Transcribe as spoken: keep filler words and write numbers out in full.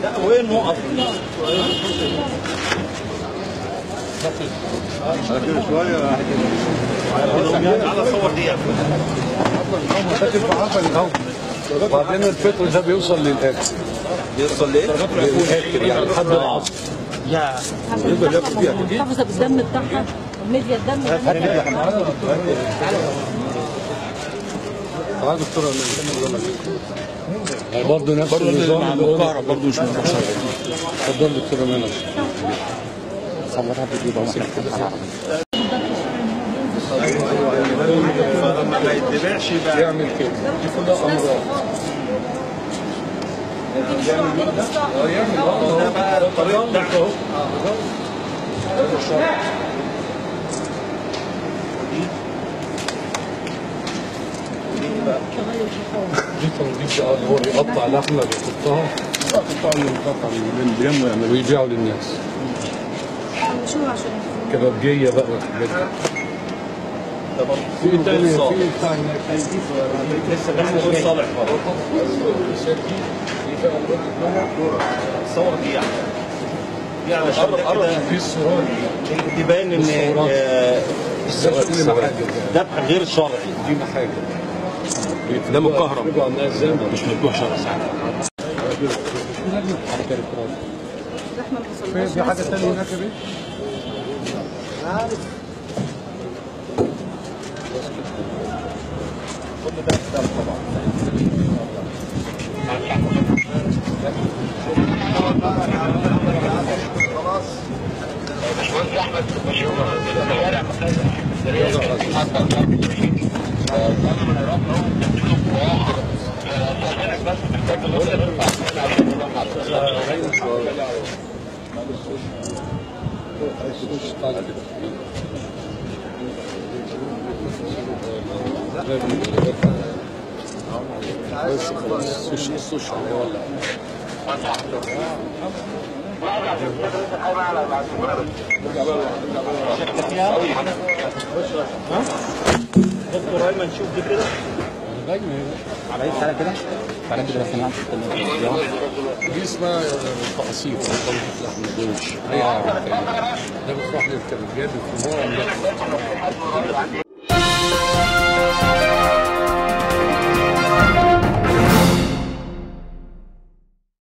لا وين نقف؟ على كده شويه على صور دي وبعدين الفطر ده بيوصل للاكل. بيوصل لايه؟ للاكل يعني لحد العصر. يا يقدر ياكل فيها كتير. محتفظه بالدم بتاعها، ميديا الدم. تعالى دكتور يعني برضه نفس النظام الكهرباء برضه مش متوصل. اتفضل دكتور منى. صورها فيديو بقى ايوه ايوه ايوه فلما ما يتبعش بقى يعمل كده. دي كلها امراض. اه يعمل ده بقى الطريق ده اهو. دي تنظيف بقى اللي هو يقطع لحمه بيحطها يقطع يقطع من جنبه يعمل ويبيعوا للناس. شو عشان كبابجيه بقى والحاجات دي. ده برضه في تاني في صالح. بتاع هناك لسه بنقول صالح برضه. الصور دي يعني دي علشان كده في الصورات تبان ان آه، ذبح غير شرعي. دي محاجم. ده من الكهرباء. بيبقوا عندها الزمن مش مذبوح شرعي. في في حاجه ثانيه هناك يا بيه؟ كل ده دم طبعا. خلاص. باشمهندس احمد مش هو الشارع بس خلاص سوشي سوشي ولا دكتور ايمن شوف دي كده. على ايه؟ تعالى كده تعالى كده بس انا دي اسمها تقسيط طلقة لحم الجوش. ده بتروح للكبابجيات في